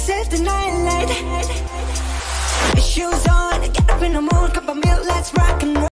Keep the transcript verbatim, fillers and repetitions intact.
save the night light. Shoes on, get up in the mood, cup of milk, let's rock and roll.